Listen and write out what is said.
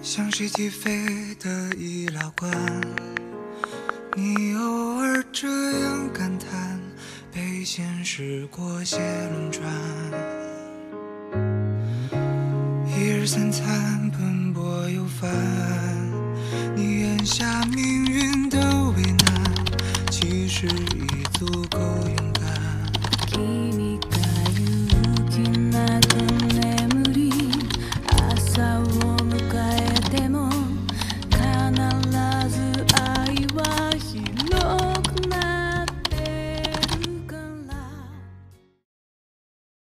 像是起飞的易拉罐，你偶尔这样感叹，被现实裹挟轮转。一日三餐奔波又烦，你眼下面